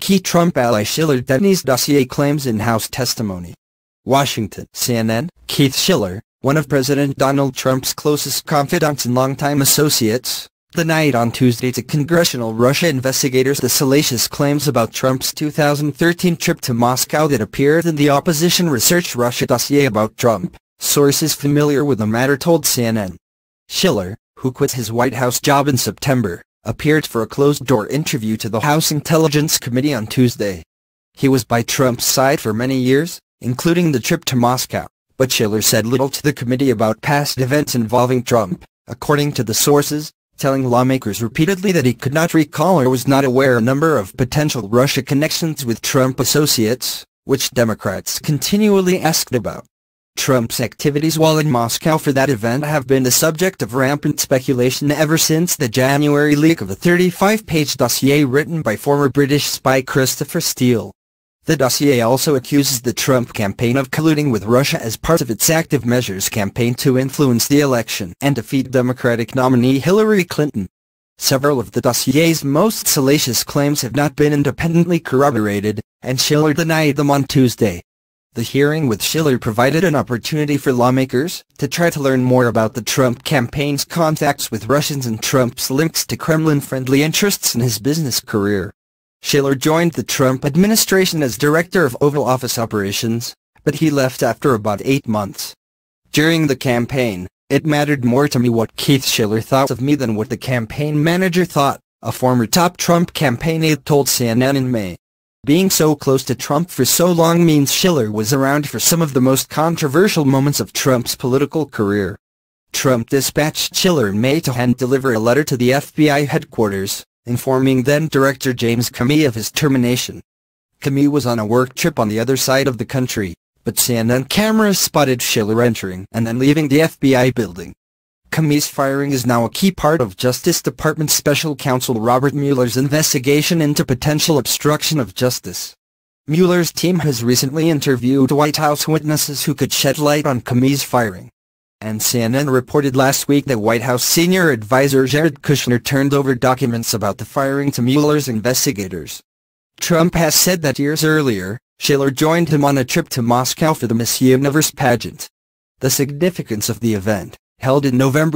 Key Trump ally Schiller denies dossier claims in House testimony. Washington. CNN. Keith Schiller, one of President Donald Trump's closest confidants and longtime associates, denied on Tuesday to congressional Russia investigators the salacious claims about Trump's 2013 trip to Moscow that appeared in the opposition research Russia dossier about Trump, sources familiar with the matter told CNN. Schiller, who quit his White House job in September, appeared for a closed-door interview to the House Intelligence Committee on Tuesday. He was by Trump's side for many years, including the trip to Moscow, but Schiller said little to the committee about past events involving Trump, according to the sources, telling lawmakers repeatedly that he could not recall or was not aware a number of potential Russia connections with Trump associates, which Democrats continually asked about. Trump's activities while in Moscow for that event have been the subject of rampant speculation ever since the January leak of a 35-page dossier written by former British spy Christopher Steele. The dossier also accuses the Trump campaign of colluding with Russia as part of its Active Measures campaign to influence the election and defeat Democratic nominee Hillary Clinton. Several of the dossier's most salacious claims have not been independently corroborated, and Schiller denied them on Tuesday. The hearing with Schiller provided an opportunity for lawmakers to try to learn more about the Trump campaign's contacts with Russians and Trump's links to Kremlin-friendly interests in his business career. Schiller joined the Trump administration as director of Oval Office operations, but he left after about 8 months. During the campaign, it mattered more to me what Keith Schiller thought of me than what the campaign manager thought, a former top Trump campaign aide told CNN in May. Being so close to Trump for so long means Schiller was around for some of the most controversial moments of Trump's political career. Trump dispatched Schiller in May to hand-deliver a letter to the FBI headquarters, informing then-Director James Comey of his termination. Comey was on a work trip on the other side of the country, but CNN cameras spotted Schiller entering and then leaving the FBI building. Comey's firing is now a key part of Justice Department Special Counsel Robert Mueller's investigation into potential obstruction of justice. Mueller's team has recently interviewed White House witnesses who could shed light on Comey's firing. And CNN reported last week that White House senior advisor Jared Kushner turned over documents about the firing to Mueller's investigators. Trump has said that years earlier, Schiller joined him on a trip to Moscow for the Miss Universe pageant. The significance of the event, held in November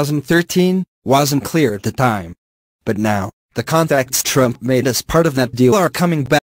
2013, wasn't clear at the time. But now, the contacts Trump made as part of that deal are coming back.